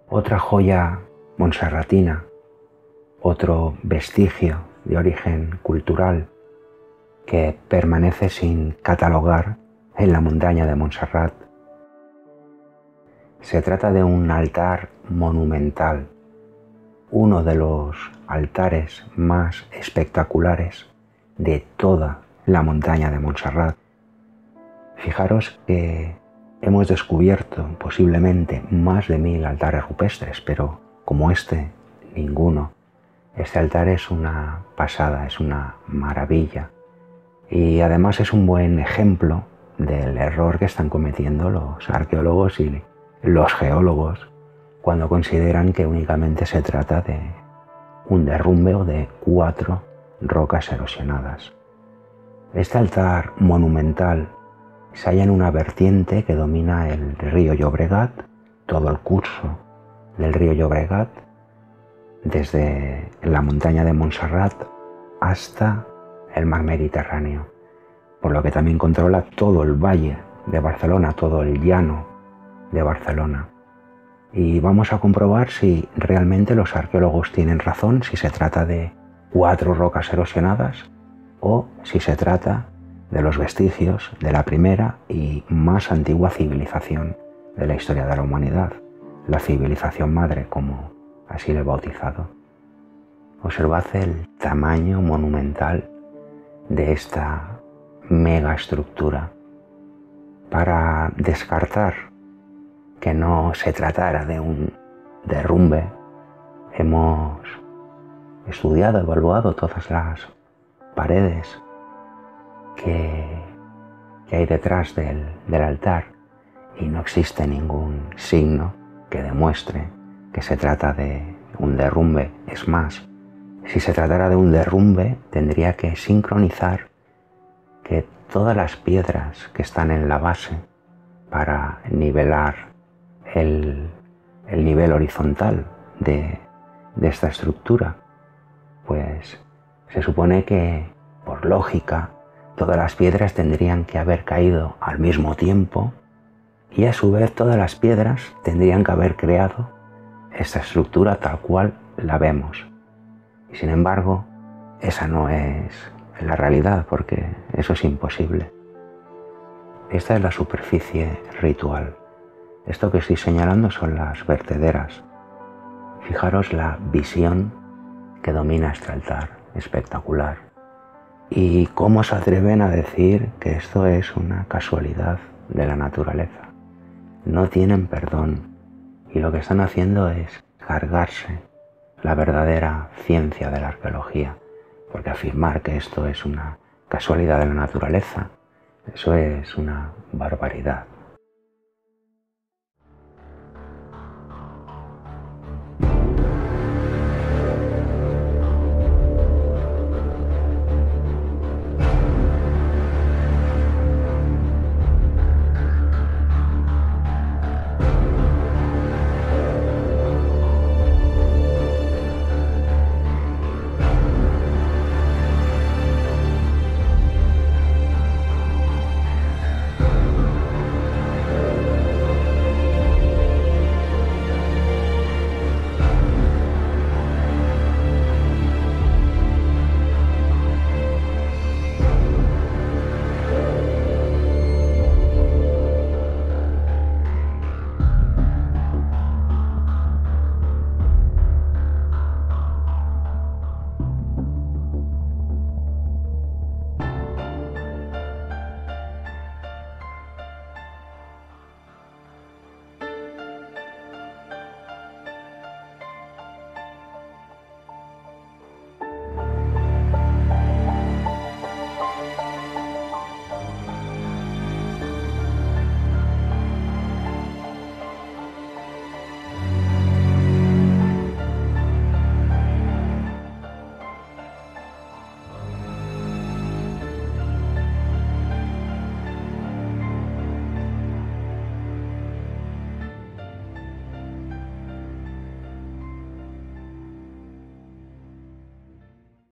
Otra joya montserratina, otro vestigio de origen cultural que permanece sin catalogar en la montaña de Montserrat. Se trata de un altar monumental, uno de los altares más espectaculares de toda la montaña de Montserrat. Fijaros que hemos descubierto posiblemente más de 1000 altares rupestres, pero como este, ninguno. Este altar es una pasada, es una maravilla. Y además es un buen ejemplo del error que están cometiendo los arqueólogos y los geólogos cuando consideran que únicamente se trata de un derrumbe o de 4 rocas erosionadas. Este altar monumental se halla en una vertiente que domina el río Llobregat, todo el curso del río Llobregat, desde la montaña de Montserrat hasta el mar Mediterráneo, por lo que también controla todo el valle de Barcelona, todo el llano de Barcelona. Y vamos a comprobar si realmente los arqueólogos tienen razón, si se trata de 4 rocas erosionadas o si se trata de los vestigios de la primera y más antigua civilización de la historia de la humanidad, la civilización madre, como así lo he bautizado. Observad el tamaño monumental de esta megaestructura. Para descartar que no se tratara de un derrumbe, hemos estudiado, evaluado todas las paredes que hay detrás del altar y no existe ningún signo que demuestre que se trata de un derrumbe. Es más, si se tratara de un derrumbe, tendría que sincronizar que todas las piedras que están en la base para nivelar el nivel horizontal de esta estructura, pues se supone que, por lógica, todas las piedras tendrían que haber caído al mismo tiempo y a su vez todas las piedras tendrían que haber creado esta estructura tal cual la vemos. Y sin embargo, esa no es la realidad, porque eso es imposible. Esta es la superficie ritual. Esto que estoy señalando son las vertederas. Fijaros la visión que domina este altar, espectacular. ¿Y cómo se atreven a decir que esto es una casualidad de la naturaleza? No tienen perdón y lo que están haciendo es cargarse la verdadera ciencia de la arqueología, porque afirmar que esto es una casualidad de la naturaleza, eso es una barbaridad.